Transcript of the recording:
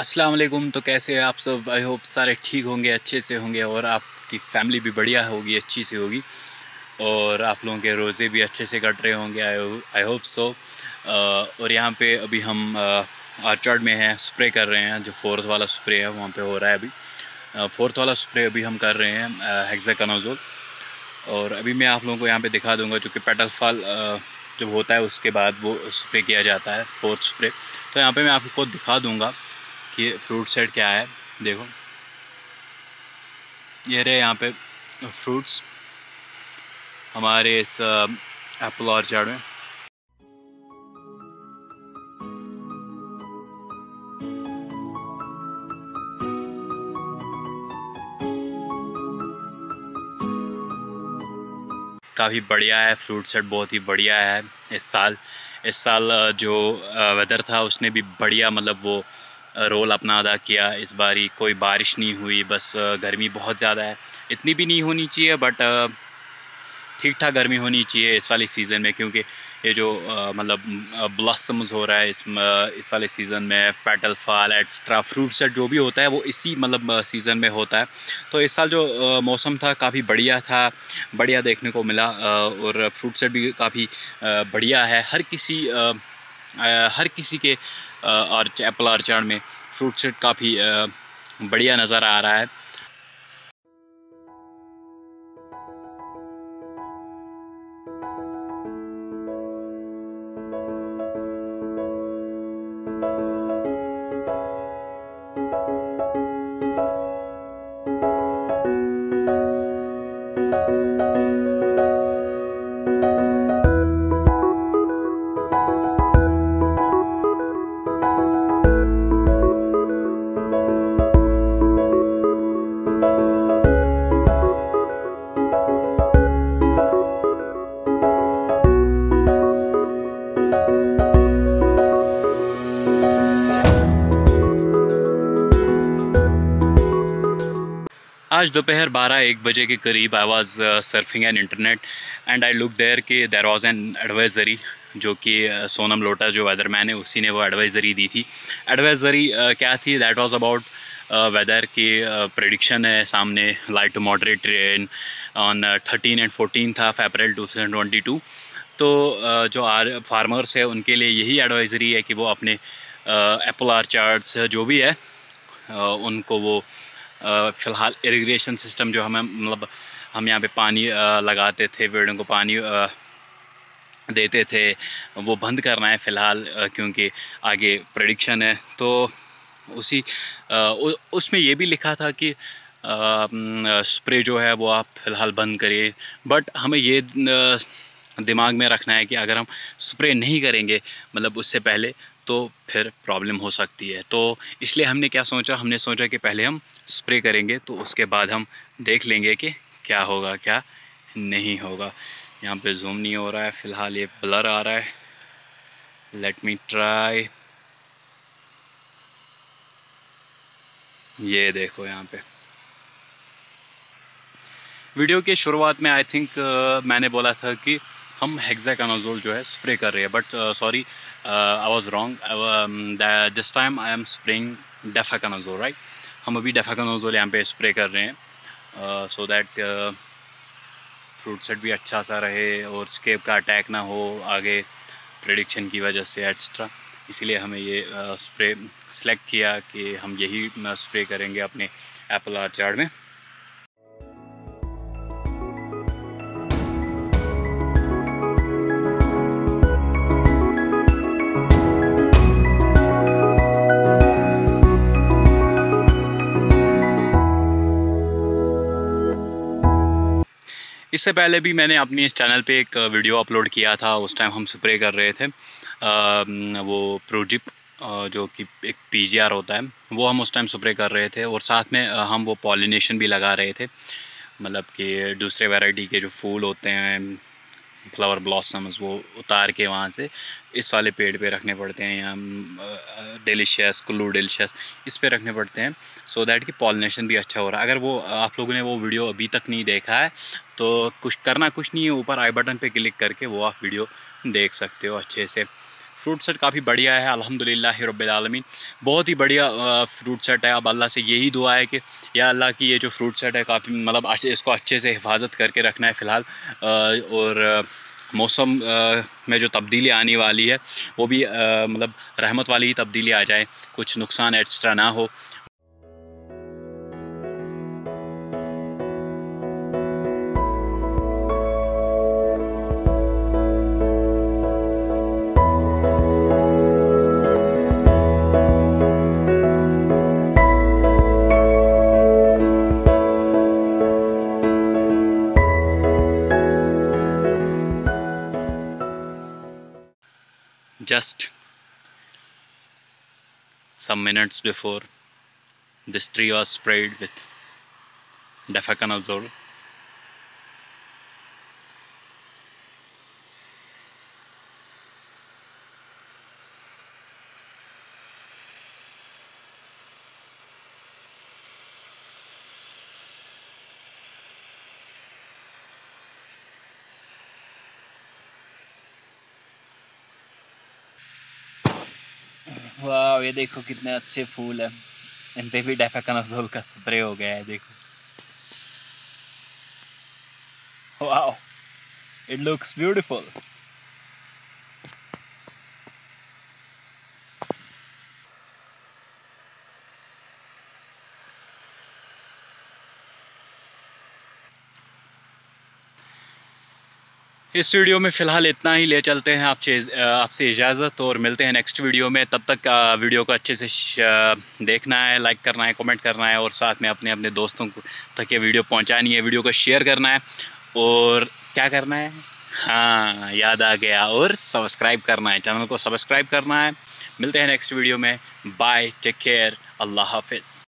अस्सलाम वालेकुम। तो कैसे हैं आप सब? आई होप सारे ठीक होंगे, अच्छे से होंगे और आपकी फैमिली भी बढ़िया होगी, अच्छी से होगी और आप लोगों के रोज़े भी अच्छे से कट रहे होंगे। I hope so. और यहाँ पे अभी हम ऑर्चर्ड में हैं, स्प्रे कर रहे हैं। जो फोर्थ वाला स्प्रे है वहाँ पे हो रहा है अभी। फोर्थ वाला स्प्रे अभी हम कर रहे हैं हेक्साकोनाज़ोल। और अभी मैं आप लोगों को यहाँ पे दिखा दूँगा, जो कि पेटल फॉल जब होता है उसके बाद वो स्प्रे किया जाता है, फोर्थ स्प्रे। तो यहाँ पे मैं आपको दिखा दूँगा कि फ्रूट सेट क्या है। देखो ये रहे यहाँ पे फ्रूट्स हमारे इस एप्पल ऑर्चर्ड में। काफ़ी बढ़िया है फ्रूट सेट, बहुत ही बढ़िया है इस साल जो वेदर था उसने भी बढ़िया, मतलब वो रोल अपना अदा किया। इस बारी कोई बारिश नहीं हुई, बस गर्मी बहुत ज़्यादा है। इतनी भी नहीं होनी चाहिए बट ठीक ठाक गर्मी होनी चाहिए इस वाले सीज़न में, क्योंकि ये जो मतलब ब्लॉसम्स हो रहा है इस वाले सीज़न में, petal fall extra fruit set जो भी होता है वो इसी मतलब सीज़न में होता है। तो इस साल जो मौसम था काफ़ी बढ़िया था, बढ़िया देखने को मिला। और फ्रूट सेट भी काफ़ी बढ़िया है। हर किसी के एप्पल ऑर्चर्ड में फ्रूट सेट काफ़ी बढ़िया नज़र आ रहा है। आज दोपहर 12-1 बजे के करीब I was surfing an internet and I look there कि देयर वाज एन एडवाइजरी, जो कि सोनम लोटा जो वेदरमैन है उसी ने वो एडवाइजरी दी थी। एडवाइजरी क्या थी? दैट वाज अबाउट वेदर की प्रेडिक्शन है सामने, light to moderate rain on 13 and 14 of April 2022। तो जो फार्मर्स है उनके लिए यही एडवाइजरी है कि वो अपने एप्पल ऑर्चर्ड्स जो भी है उनको वो फ़िलहाल इरिगेशन सिस्टम जो हमें मतलब हम यहाँ पे पानी लगाते थे, पेड़ों को पानी देते थे, वो बंद करना है फ़िलहाल, क्योंकि आगे प्रेडिक्शन है। तो उसमें ये भी लिखा था कि स्प्रे जो है वो आप फ़िलहाल बंद करिए। बट हमें ये दिमाग में रखना है कि अगर हम स्प्रे नहीं करेंगे मतलब उससे पहले, तो फिर प्रॉब्लम हो सकती है। तो इसलिए हमने क्या सोचा, हमने सोचा कि पहले हम स्प्रे करेंगे तो उसके बाद हम देख लेंगे कि क्या होगा क्या नहीं होगा। यहाँ पे जूम नहीं हो रहा है फ़िलहाल, ये ब्लर आ रहा है। Let me try. ये देखो यहाँ पे वीडियो के शुरुआत में आई थिंक मैंने बोला था कि हम हेक्साकोनाज़ोल जो है स्प्रे कर रहे हैं, but sorry I was wrong. This time I am spraying difenoconazole, right. हम अभी डेफाकोनाज़ोल यहाँ पे स्प्रे कर रहे हैं सो दैट फ्रूट सेट भी अच्छा सा रहे और स्केप का अटैक ना हो आगे प्रेडिक्शन की वजह से एक्स्ट्रा। इसीलिए हमें ये स्प्रे सेलेक्ट किया कि हम यही स्प्रे करेंगे अपने एप्पल ऑर्चर्ड में। इससे पहले भी मैंने अपनी इस चैनल पे एक वीडियो अपलोड किया था, उस टाइम हम स्प्रे कर रहे थे वो प्रोजिप जो कि एक पीजीआर होता है, वो हम उस टाइम स्प्रे कर रहे थे। और साथ में हम वो पॉलिनेशन भी लगा रहे थे, मतलब कि दूसरे वैरायटी के जो फूल होते हैं, फ्लावर ब्लॉसम्स, वो उतार के वहाँ से इस वाले पेड़ पे रखने पड़ते हैं, या डिलीशियस, कुल्लू डिलीशियस, इस पे रखने पड़ते हैं सो दैट कि पॉलिनेशन भी अच्छा हो रहा है। अगर वो आप लोगों ने वो वीडियो अभी तक नहीं देखा है तो कुछ नहीं है, ऊपर आई बटन पे क्लिक करके वो आप वीडियो देख सकते हो अच्छे से। फ्रूट सेट काफ़ी बढ़िया है, अल्हम्दुलिल्लाह रब्बिल आलमीन। बहुत ही बढ़िया फ्रूट सेट है। अब अल्लाह से यही दुआ है कि या अल्लाह की ये जो फ्रूट सेट है काफ़ी मतलब इसको अच्छे से हिफाजत करके रखना है फ़िलहाल। और मौसम में जो तब्दीली आने वाली है वो भी मतलब रहमत वाली ही तब्दीली आ जाए, कुछ नुकसान एक्स्ट्रा ना हो। Just some minutes before, this tree was sprayed with difenoconazole. वाह, ये देखो कितने अच्छे फूल हैं, इन पे भी डाइफेनोजोल का स्प्रे हो गया है, देखो। वाह, इट लुक्स ब्यूटीफुल। इस वीडियो में फ़िलहाल इतना ही, ले चलते हैं आपसे इजाज़त, और मिलते हैं नेक्स्ट वीडियो में। तब तक वीडियो को अच्छे से देखना है, लाइक करना है, कमेंट करना है, और साथ में अपने अपने दोस्तों को तक ये वीडियो पहुंचानी है, वीडियो को शेयर करना है, और क्या करना है, हाँ याद आ गया, और सब्सक्राइब करना है, चैनल को सब्सक्राइब करना है। मिलते हैं नेक्स्ट वीडियो में। बाय, टेक केयर, अल्लाह हाफिज़।